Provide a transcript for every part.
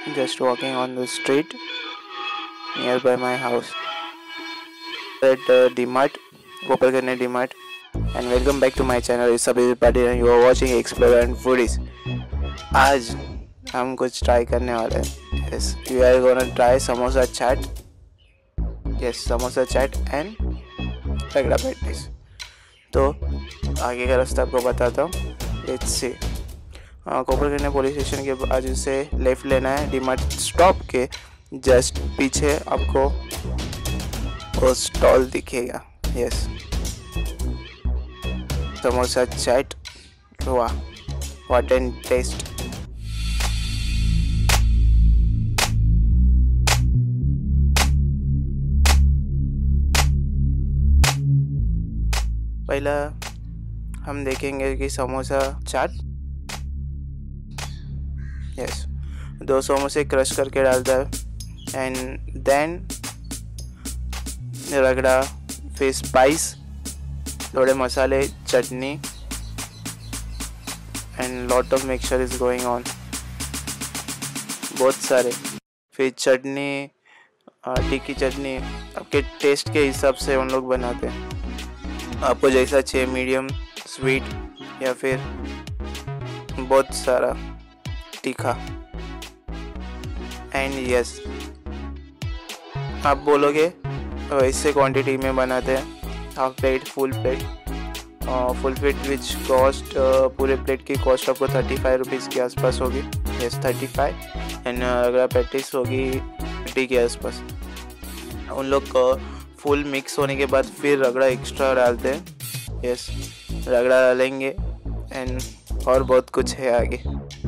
just walking on the street nearby my house at DMart, Gopal Karne DMart. And welcome back to my channel. It's Abhijit Patil and you are watching Explorer and Foodies. आज हम कुछ try करने वाले हैं. Yes, we are gonna try samosa chaat. Yes, samosa chaat and ragda patties. तो आगे का रास्ता आपको बताता हूँ. Let's see. कोपर करने पुलिस स्टेशन के बाजू से लेफ़्ट लेना है. डीमार्ट स्टॉप के जस्ट पीछे आपको वो स्टॉल दिखेगा. यस, समोसा चाट. वाह, व्हाट एन टेस्ट. पहला हम देखेंगे कि समोसा चाट. यस, 2 समोसे क्रश करके डालता है एंड देन रगड़ा, फिर स्पाइस, थोड़े मसाले, chutney and lot of mixture is going on. बहुत सारे. फिर चटनी, तीखी चटनी आपके टेस्ट के हिसाब से उन लोग बनाते हैं. आपको जैसा चाहिए, मीडियम, स्वीट या फिर बहुत सारा तीखा. एंड यस, आप बोलोगे वैसे क्वांटिटी में बनाते हैं. Half plate, full plate which cost, पूरे प्लेट की कॉस्ट आपको 35 रुपीज़ के आसपास होगी. यस, 35. एंड अगर पैटीज होगी 30 के आसपास. उन लोग फुल मिक्स होने के बाद फिर रगड़ा एक्स्ट्रा डालते हैं. यस, रगड़ा डालेंगे एंड और बहुत कुछ है आगे.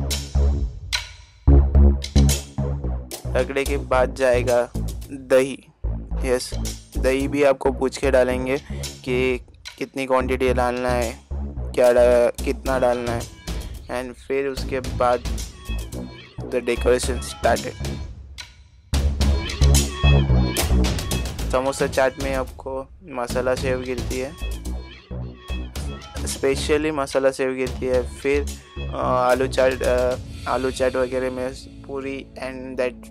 रगड़े के बाद जाएगा दही. यस, दही भी आपको पूछ के डालेंगे कि कितनी क्वांटिटी डालना है, कितना डालना है. एंड फिर उसके बाद the decoration started. Samosa chaat में आपको मसाला सेव गिरती है, स्पेशली मसाला सेव गिरती है. फिर आलू चाट वगैरह में पूरी एंड दैट.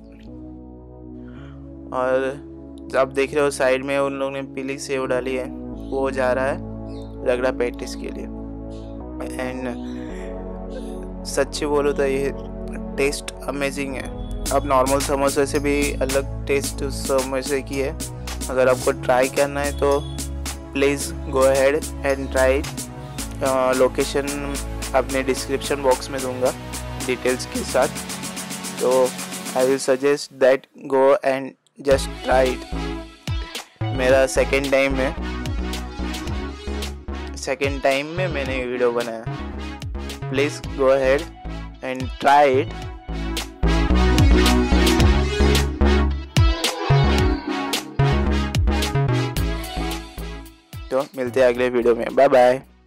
और आप देख रहे हो साइड में उन लोगों ने पीली सेव डाली है, वो जा रहा है रगड़ा पैटीज के लिए. एंड सच्ची बोलो तो ये टेस्ट अमेजिंग है. अब नॉर्मल समोसे से भी अलग टेस्ट उस समोसे की है. अगर आपको ट्राई करना है तो please go ahead and try it. Location अपने डिस्क्रिप्शन बॉक्स में दूंगा डिटेल्स के साथ. तो I will suggest that go and just try it. मेरा सेकेंड टाइम में मैंने ये वीडियो बनाया. Please go ahead and try it. तो मिलते हैं अगले वीडियो में. Bye bye.